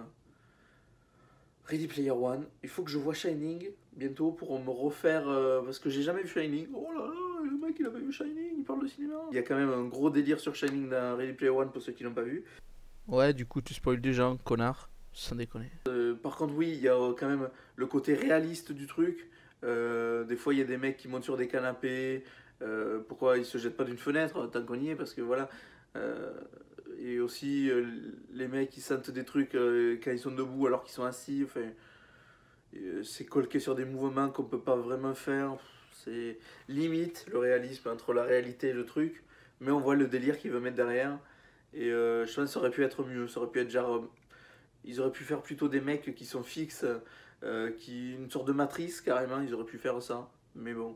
Ready Player One, il faut que je vois Shining bientôt pour me refaire. Parce que j'ai jamais vu Shining. Oh là là, le mec il a pas vu Shining, il parle de cinéma. Il y a quand même un gros délire sur Shining dans Ready Player One pour ceux qui l'ont pas vu. Ouais, du coup tu spoil des gens, connard. Sans déconner. Par contre, oui, il y a quand même le côté réaliste du truc. Des fois, il y a des mecs qui montent sur des canapés. Pourquoi ils se jettent pas d'une fenêtre tant qu'on y est? Parce que voilà. Et aussi, les mecs qui sentent des trucs quand ils sont debout alors qu'ils sont assis. Enfin, c'est colqué sur des mouvements qu'on peut pas vraiment faire. C'est limite le réalisme entre la réalité et le truc. Mais on voit le délire qu'il veut mettre derrière. Et je pense que ça aurait pu être mieux. Ça aurait pu être genre. Ils auraient pu faire plutôt des mecs qui sont fixes, une sorte de matrice carrément, ils auraient pu faire ça. Mais bon,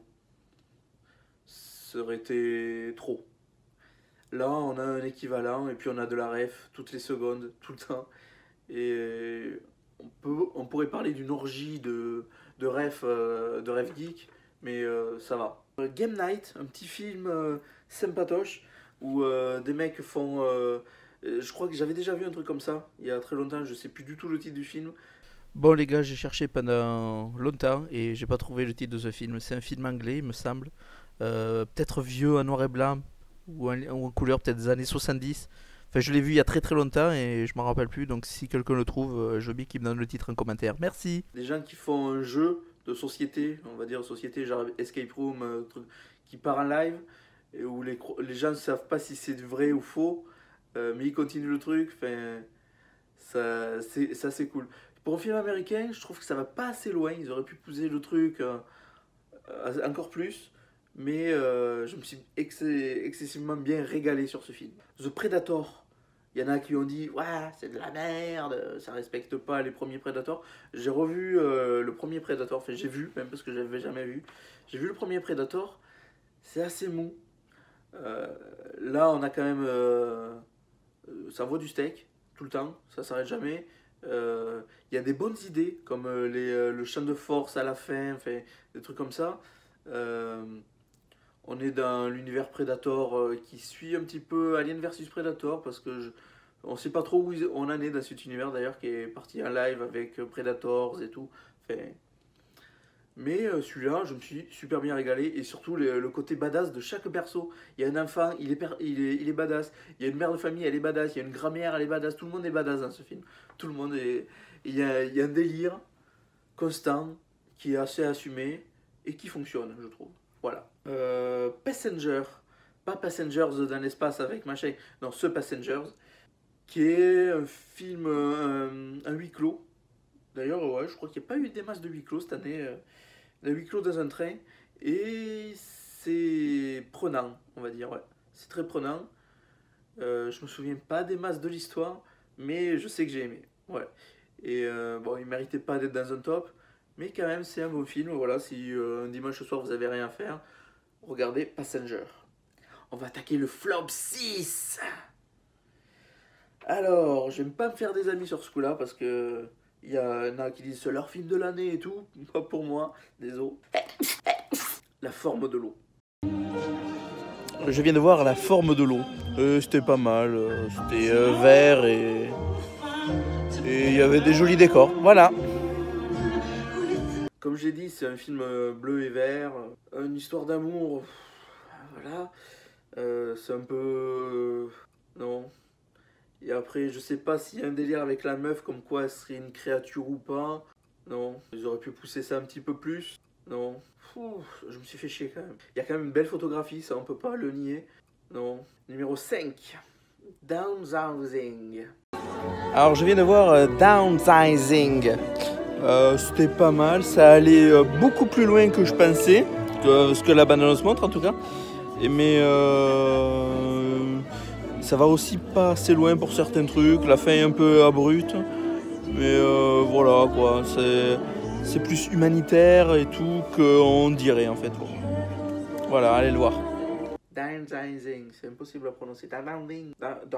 ça aurait été trop. Là, on a un équivalent et puis on a de la ref toutes les secondes, tout le temps. Et on pourrait parler d'une orgie de ref geek, mais ça va. Game Night, un petit film sympatoche où des mecs font... je crois que j'avais déjà vu un truc comme ça il y a très longtemps, je sais plus du tout le titre du film. Bon les gars, j'ai cherché pendant longtemps et j'ai pas trouvé le titre de ce film. C'est un film anglais, il me semble. Peut-être vieux en noir et blanc ou en couleur, peut-être des années 70. Enfin, je l'ai vu il y a très très longtemps et je m'en rappelle plus. Donc si quelqu'un le trouve, je veux bien qu'il me donne le titre en commentaire. Merci. Des gens qui font un jeu de société, on va dire société genre escape room, truc, qui part en live et où les gens ne savent pas si c'est vrai ou faux. Mais ils continuent le truc, enfin, ça c'est cool. Pour un film américain, je trouve que ça va pas assez loin, ils auraient pu pousser le truc encore plus, mais je me suis excessivement bien régalé sur ce film. The Predator, il y en a qui ont dit ouais c'est de la merde, ça respecte pas les premiers Predators. J'ai revu le premier Predator, enfin j'ai vu même parce que je l'avais jamais vu. J'ai vu le premier Predator, c'est assez mou. Là on a quand même ça vaut du steak tout le temps, ça s'arrête jamais. Il y a des bonnes idées comme le champ de force à la fin, enfin, des trucs comme ça. On est dans l'univers Predator qui suit un petit peu Alien versus Predator parce que on sait pas trop où on en est dans cet univers d'ailleurs qui est parti en live avec Predators et tout. Enfin, mais celui-là, je me suis super bien régalé et surtout le côté badass de chaque perso. Il y a un enfant, il est badass. Il y a une mère de famille, elle est badass. Il y a une grand-mère, elle est badass. Tout le monde est badass dans ce film. Tout le monde est. Il y a un délire constant qui est assez assumé et qui fonctionne, je trouve. Voilà. Passenger. Pas Passengers dans l'espace avec machin. Non, ce Passengers. Qui est un film, un huis clos. D'ailleurs, ouais, je crois qu'il n'y a pas eu des masses de huis clos cette année. Un huis clos dans un train. Et c'est prenant, on va dire. Ouais. C'est très prenant. Je me souviens pas des masses de l'histoire, mais je sais que j'ai aimé. Ouais. Et bon, il méritait pas d'être dans un top, mais quand même, c'est un bon film. Voilà, si un dimanche soir vous avez rien à faire, regardez Passenger. On va attaquer le flop 6. Alors, j'aime pas me faire des amis sur ce coup-là parce que il y en a qui disent c'est leur film de l'année et tout. Pas pour moi, désolé. La forme de l'eau. Je viens de voir La forme de l'eau. C'était pas mal. C'était vert et il y avait des jolis décors. Voilà. Comme j'ai dit, c'est un film bleu et vert. Une histoire d'amour. Voilà. C'est un peu... non. Et après, je sais pas s'il y a un délire avec la meuf, comme quoi elle serait une créature ou pas. Non. Ils auraient pu pousser ça un petit peu plus. Non. Je me suis fait chier quand même. Il y a quand même une belle photographie, ça on peut pas le nier. Non. Numéro 5. Downsizing. Alors je viens de voir Downsizing. C'était pas mal, ça allait beaucoup plus loin que je pensais, ce que la bande-annonce montre en tout cas. Mais ça va aussi pas assez loin pour certains trucs, la fin est un peu abrupte. Mais voilà quoi, c'est plus humanitaire et tout qu'on dirait en fait. Voilà, allez le voir. Downsizing, c'est impossible à prononcer. Downsizing.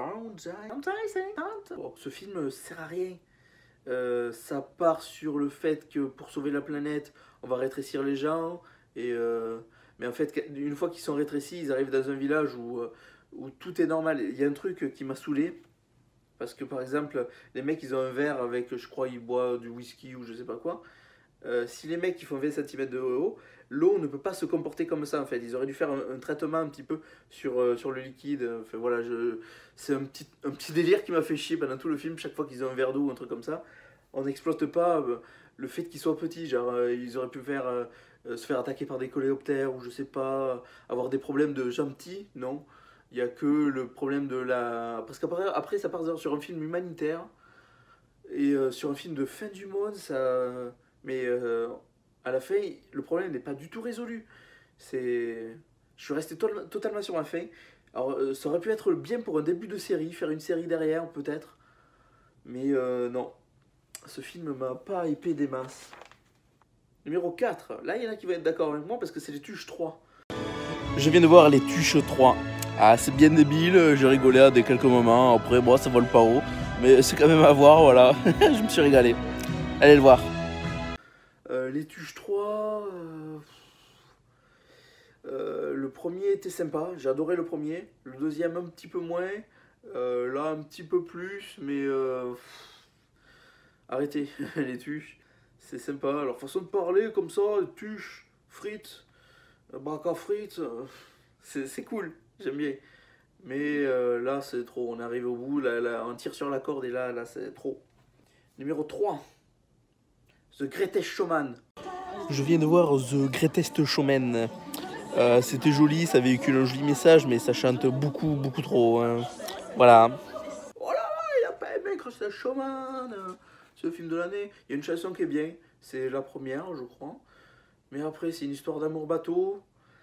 Bon, ce film sert à rien. Ça part sur le fait que pour sauver la planète, on va rétrécir les gens. Mais en fait, une fois qu'ils sont rétrécis, ils arrivent dans un village où tout est normal. Il y a un truc qui m'a saoulé. Parce que par exemple, les mecs ils ont un verre avec, je crois, ils boivent du whisky ou je sais pas quoi. Si les mecs ils font 20 cm de haut, l'eau ne peut pas se comporter comme ça en fait. Ils auraient dû faire un traitement un petit peu sur le liquide. Enfin voilà, c'est un petit délire qui m'a fait chier pendant tout le film. Chaque fois qu'ils ont un verre d'eau ou un truc comme ça, on n'exploite pas le fait qu'ils soient petits. Genre, ils auraient pu se faire attaquer par des coléoptères ou je sais pas, avoir des problèmes de gentils, non. Il n'y a que le problème de la... Parce qu'après ça part sur un film humanitaire. Et sur un film de fin du monde, ça... Mais à la fin, le problème n'est pas du tout résolu. Je suis resté totalement sur ma fin. Alors, ça aurait pu être bien pour un début de série, faire une série derrière, peut-être. Mais non. Ce film m'a pas hypé des masses. Numéro 4. Là, il y en a qui vont être d'accord avec moi parce que c'est les Tuches 3. Je viens de voir les Tuches 3. Ah, c'est bien débile, j'ai rigolé à quelques moments. Après, bon, ça vole pas haut. Mais c'est quand même à voir, voilà. Je me suis régalé. Allez le voir. Les Tuches 3... le premier était sympa, j'ai adoré le premier. Le deuxième un petit peu moins. Là un petit peu plus, mais... arrêtez, les Tuches. C'est sympa. Leur façon de parler comme ça, Tuches, frites, braque à frites, c'est cool, j'aime bien. Mais là c'est trop, on arrive au bout, là, on tire sur la corde et là c'est trop. Numéro 3. The Greatest Showman. Je viens de voir The Greatest Showman. C'était joli, ça véhicule un joli message, mais ça chante beaucoup trop. Hein. Voilà. Oh là là, il a pas aimé Greatest Showman. C'est le film de l'année. Il y a une chanson qui est bien, c'est la première, je crois. Mais après, c'est une histoire d'amour bateau.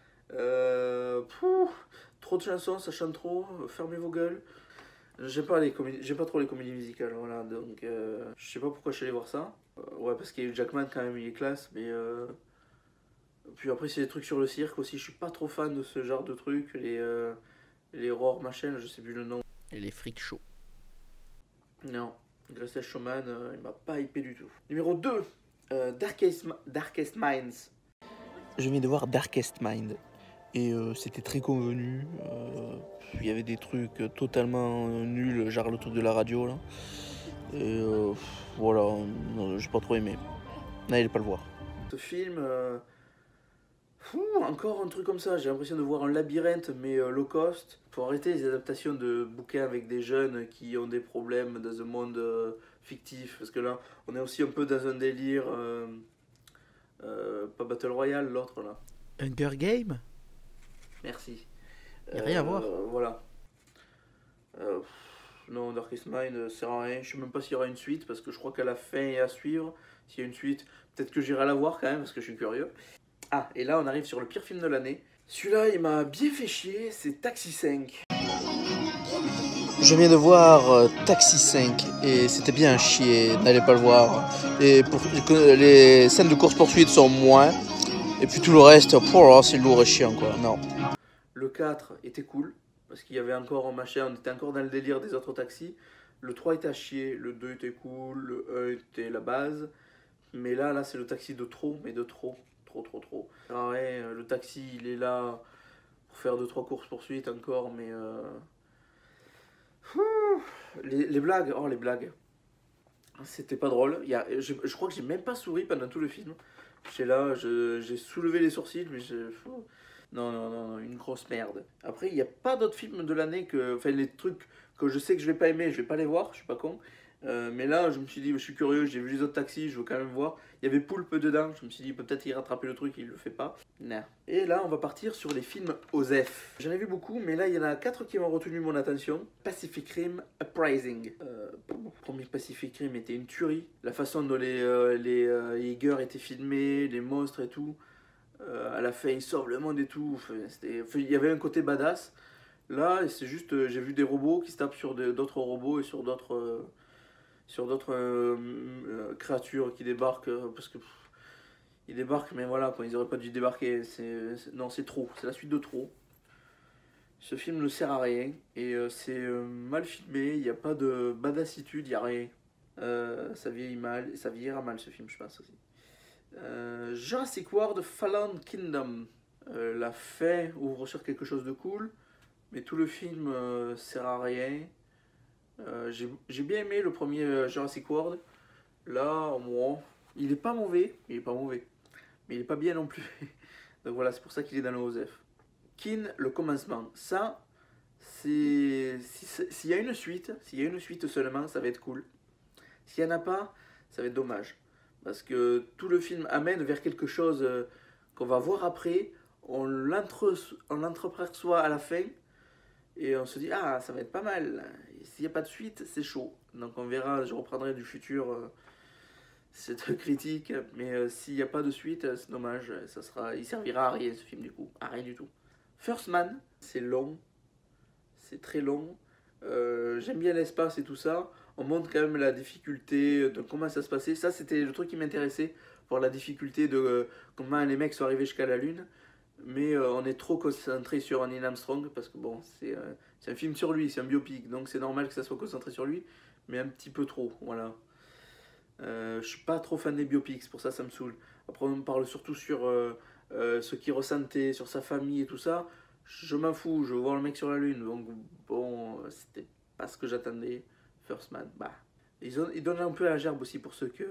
Trop de chansons, ça chante trop. Fermez vos gueules. J'aime pas trop les comédies musicales, voilà, donc je sais pas pourquoi je suis allé voir ça. Ouais, parce qu'il y a eu Jackman quand même, il est classe, mais puis après c'est des trucs sur le cirque aussi, je suis pas trop fan de ce genre de trucs, les roars machin, je sais plus le nom. Et les freak shows. Non, Greatest Showman, il m'a pas hypé du tout. Numéro 2, Darkest Minds. Je viens de voir Darkest Mind. Et c'était très convenu. Il y avait des trucs totalement nuls, genre le truc de la radio là. Et voilà, j'ai pas trop aimé. N'allez pas le voir. Ce film, encore un truc comme ça. J'ai l'impression de voir un labyrinthe mais low cost. Faut arrêter les adaptations de bouquins avec des jeunes qui ont des problèmes dans un monde fictif. Parce que là, on est aussi un peu dans un délire. Pas Battle Royale, l'autre là. Hunger Game. Merci. Y a rien à voir. Voilà. Non, Darkest Mind sert à rien. Je sais même pas s'il y aura une suite parce que je crois qu'à la fin et à suivre, s'il y a une suite, peut-être que j'irai la voir quand même parce que je suis curieux. Ah, et là on arrive sur le pire film de l'année. Celui-là, il m'a bien fait chier, c'est Taxi 5. Je viens de voir Taxi 5 et c'était bien chier, n'allez pas le voir. Et les scènes de course-poursuite sont moins. Et puis tout le reste, c'est lourd et chiant quoi, non. Le 4 était cool, parce qu'il y avait encore un machin, on était encore dans le délire des autres taxis. Le 3 était à chier, le 2 était cool, le 1 était la base. Mais là c'est le taxi de trop, mais de trop. Trop. Ah ouais, le taxi, il est là pour faire 2-3 courses poursuites encore, mais... Les blagues, oh les blagues. C'était pas drôle. Je crois que j'ai même pas souri pendant tout le film. J'étais là, j'ai soulevé les sourcils, mais non, une grosse merde. Après, il n'y a pas d'autres films de l'année que. Enfin, les trucs que je sais que je vais pas aimer, je vais pas les voir, je suis pas con. Mais là, je me suis dit, je suis curieux, j'ai vu les autres taxis, je veux quand même voir. Il y avait Poulpe dedans, je me suis dit, peut-être il rattraper le truc, il le fait pas. Nah. Et là, on va partir sur les films OSEF. J'en ai vu beaucoup, mais là, il y en a 4 qui m'ont retenu mon attention. Pacific Rim Uprising. Le premier Pacific Rim était une tuerie. La façon dont les Jaeger étaient filmés, les monstres et tout. À la fin, ils sauvent le monde et tout. Enfin, il y avait un côté badass. Là, c'est juste, j'ai vu des robots qui se tapent sur d'autres robots et sur d'autres créatures qui débarquent parce que ils débarquent, mais voilà, quoi, ils auraient pas dû débarquer. Non, c'est trop, c'est la suite de trop. Ce film ne sert à rien et c'est mal filmé. Il n'y a pas de badassitude, il n'y a rien. Ça vieillit mal, et ça vieillira mal ce film, je pense aussi. Jurassic World Fallen Kingdom. La fin ouvre sur quelque chose de cool, mais tout le film sert à rien. J'ai bien aimé le premier Jurassic World. Là, moi, il est pas mauvais, mais il est pas bien non plus. Donc voilà, c'est pour ça qu'il est dans le OSEF. Kin, le commencement. Ça, s'il y a une suite seulement, ça va être cool. S'il y en a pas, ça va être dommage. Parce que tout le film amène vers quelque chose qu'on va voir après. On l'entreperçoit à la fin. Et on se dit, ah, ça va être pas mal. S'il n'y a pas de suite, c'est chaud. Donc on verra, je reprendrai du futur cette critique. Mais s'il n'y a pas de suite, c'est dommage. Il servira à rien ce film du coup. À rien du tout. First Man, c'est long. C'est très long. J'aime bien l'espace et tout ça. On montre quand même la difficulté de comment ça se passait. Ça, c'était le truc qui m'intéressait. Voir la difficulté de comment les mecs sont arrivés jusqu'à la Lune. Mais on est trop concentré sur Neil Armstrong parce que bon, c'est un film sur lui, c'est un biopic, donc c'est normal que ça soit concentré sur lui, mais un petit peu trop, voilà. Je suis pas trop fan des biopics, pour ça ça me saoule. Après on parle surtout sur ce qu'il ressentait, sur sa famille et tout ça. Je m'en fous, je veux voir le mec sur la lune, donc bon, c'était pas ce que j'attendais. First Man, bah. Ils donnent un peu la gerbe aussi pour ceux que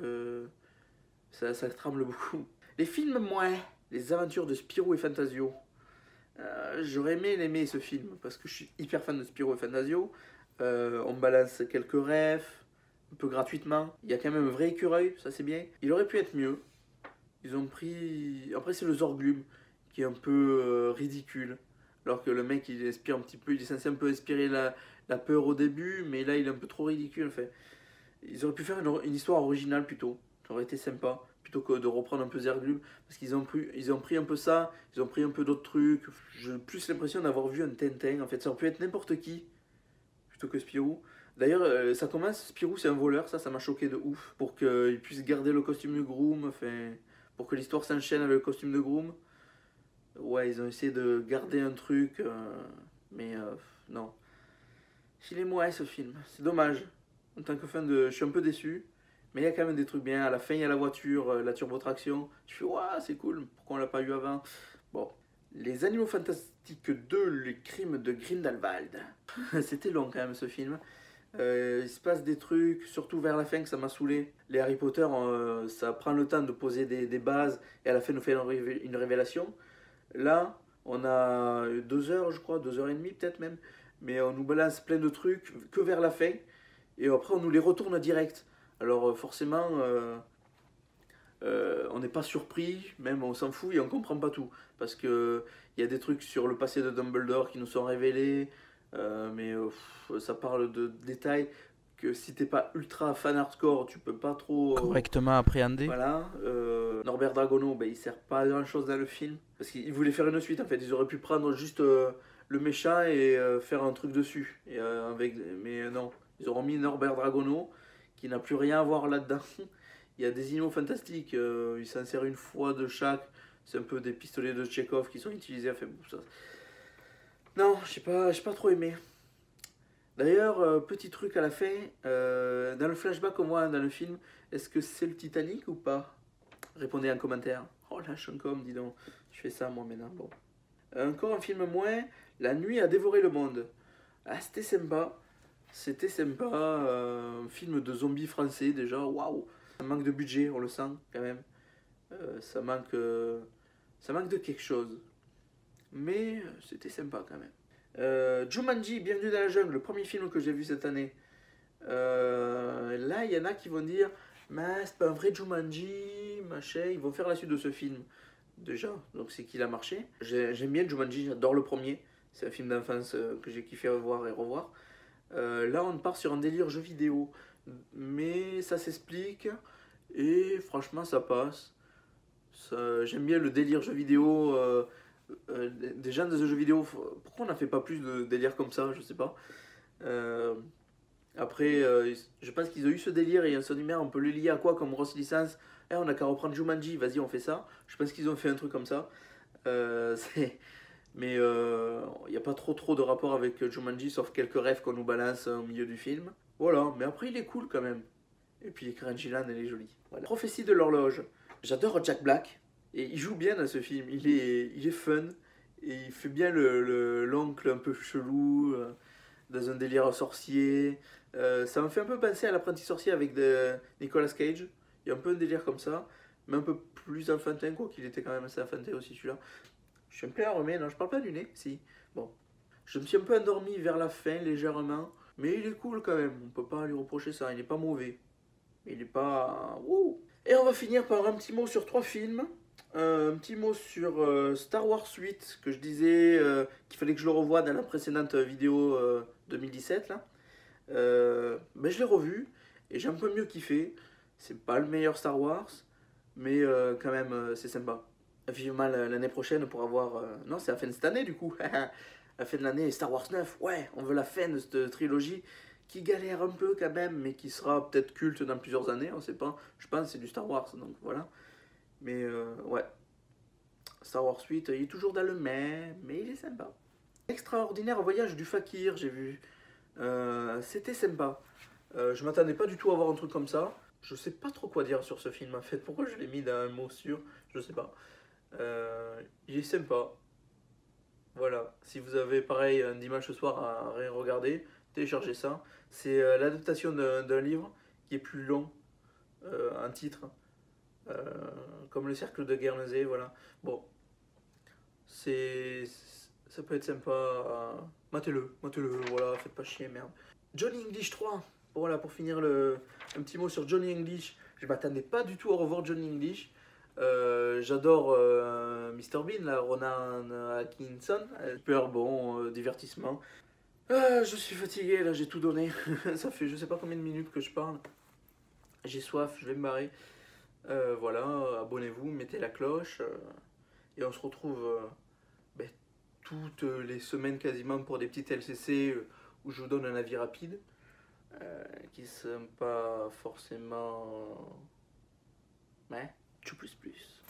ça tremble beaucoup. Les films, moins. Les aventures de Spirou et Fantasio. J'aurais aimé l'aimer ce film parce que je suis hyper fan de Spirou et Fantasio. On balance quelques refs, un peu gratuitement. Il y a quand même un vrai écureuil, ça c'est bien. Il aurait pu être mieux. Ils ont pris. Après, c'est le Zorglum qui est un peu ridicule. Alors que le mec il inspire un petit peu, il est censé un peu inspirer la peur au début, mais là il est un peu trop ridicule en fait. Ils auraient pu faire une histoire originale plutôt, ça aurait été sympa, plutôt que de reprendre un peu Zerglum, parce qu'ils ont pris un peu ça, ils ont pris un peu d'autres trucs. J'ai plus l'impression d'avoir vu un Tintin, en fait ça aurait pu être n'importe qui, plutôt que Spirou. D'ailleurs, ça commence, Spirou c'est un voleur, ça m'a choqué de ouf, pour qu'il puisse garder le costume de Groom, enfin, pour que l'histoire s'enchaîne avec le costume de Groom. Ouais, ils ont essayé de garder un truc, mais non. Il est mouais ce film, c'est dommage. En tant que fan de. Je suis un peu déçu, mais il y a quand même des trucs bien. À la fin, il y a la voiture, la turbotraction. Je fais, waouh, c'est cool, pourquoi on l'a pas eu avant? Bon. Les Animaux Fantastiques 2, les crimes de Grindelwald. C'était long quand même ce film. Il se passe des trucs, surtout vers la fin que ça m'a saoulé. Les Harry Potter, ça prend le temps de poser des bases et à la fin nous fait une révélation. Là, on a 2 heures, je crois, 2 heures et demie peut-être même, mais on nous balance plein de trucs que vers la fin, et après on nous les retourne direct. Alors forcément, on n'est pas surpris, même on s'en fout et on comprend pas tout, parce que il y a des trucs sur le passé de Dumbledore qui nous sont révélés, mais ça parle de détails que si t'es pas ultra fan hardcore, tu peux pas trop correctement appréhender. Voilà. Norbert Dragono, ben, il sert pas à grand chose dans le film. Parce qu'ils voulaient faire une suite en fait. Ils auraient pu prendre juste le méchant et faire un truc dessus. Mais non. Ils auront mis Norbert Dragono, qui n'a plus rien à voir là-dedans. Il y a des animaux fantastiques. Il s'en sert une fois de chaque. C'est un peu des pistolets de Tchekhov qui sont utilisés. Enfin, bon, ça. Non, j'ai pas trop aimé. D'ailleurs, petit truc à la fin, dans le flashback au moins dans le film, est-ce que c'est le Titanic ou pas? Répondez en commentaire. Oh là, je suis un com, dis donc. Je fais ça moi maintenant. Bon. Encore un film moins, La nuit a dévoré le monde. Ah, c'était sympa. C'était sympa. Un film de zombies français déjà. Waouh. Ça manque de budget, on le sent quand même. Ça manque de quelque chose. Mais c'était sympa quand même. Jumanji, Bienvenue dans la jungle, le premier film que j'ai vu cette année. Là, il y en a qui vont dire, mais c'est pas un vrai Jumanji, machin. Ils vont faire la suite de ce film. Déjà, donc c'est qu'il a marché. J'aime bien Jumanji, j'adore le premier. C'est un film d'enfance que j'ai kiffé revoir et revoir. Là, on part sur un délire jeu vidéo. Mais ça s'explique. Et franchement, ça passe. J'aime bien le délire jeu vidéo. Des gens de jeux vidéo. Pourquoi on n'a fait pas plus de délire comme ça? Je sais pas. Euh, Après, je pense qu'ils ont eu ce délire et on se dit, merde, on peut le lier à quoi comme grosse licence? Eh, on a qu'à reprendre Jumanji, vas-y, on fait ça. Je pense qu'ils ont fait un truc comme ça. Euh, c'est- Mais il n'y a pas trop de rapport avec Jumanji, sauf quelques rêves qu'on nous balance au milieu du film. Voilà, mais après, il est cool quand même. Et puis, Karen Gillan, elle est jolie. Voilà. Prophétie de l'horloge. J'adore Jack Black. Et il joue bien dans ce film. Il est fun. Et il fait bien l'oncle un peu chelou, dans un délire sorcier. Ça me fait un peu penser à l'apprenti sorcier avec Nicolas Cage. Il y a un peu un délire comme ça. Mais un peu plus enfantin, quoi qu'il était quand même assez enfantin aussi celui-là. Je suis un peu armé, non, je parle pas du nez, si. Bon. Je me suis un peu endormi vers la fin, légèrement. Mais il est cool quand même. On peut pas lui reprocher ça. Il est pas mauvais. Il est pas. Wouh. Et on va finir par un petit mot sur trois films. Un petit mot sur Star Wars 8, que je disais qu'il fallait que je le revoie dans la précédente vidéo 2017. Là. Mais je l'ai revu et j'ai un peu mieux kiffé. C'est pas le meilleur Star Wars, mais quand même c'est sympa. Vivement l'année prochaine pour avoir. Non, c'est la fin de cette année du coup. La fin de l'année, Star Wars 9. Ouais, on veut la fin de cette trilogie qui galère un peu quand même, mais qui sera peut-être culte dans plusieurs années, on sait pas. Je pense que c'est du Star Wars, donc voilà. Mais ouais, Star Wars 8, il est toujours dans le mais il est sympa. Extraordinaire voyage du fakir, j'ai vu. C'était sympa. Je m'attendais pas du tout à voir un truc comme ça. Je sais pas trop quoi dire sur ce film en fait. Pourquoi je l'ai mis dans un mot sûr? Je sais pas. Il est sympa. Voilà. Si vous avez pareil un dimanche soir à rien regarder, téléchargez ça. C'est l'adaptation d'un livre qui est plus long, un titre, euh, comme le cercle de Guernesey. Voilà. Bon, c'est ça peut être sympa. Matez-le, voilà, faites pas chier, merde. Johnny English 3. Voilà, pour finir un petit mot sur Johnny English. Je m'attendais pas du tout à revoir Johnny English. J'adore Mr Bean, là, Ronan Atkinson. Super bon divertissement. Je suis fatigué, là, j'ai tout donné. Ça fait je sais pas combien de minutes que je parle. J'ai soif, je vais me barrer. Voilà, abonnez-vous, mettez la cloche. Et on se retrouve ben, toutes les semaines quasiment pour des petites LCC où je vous donne un avis rapide. Qui ne sont pas forcément. Ouais, plus plus.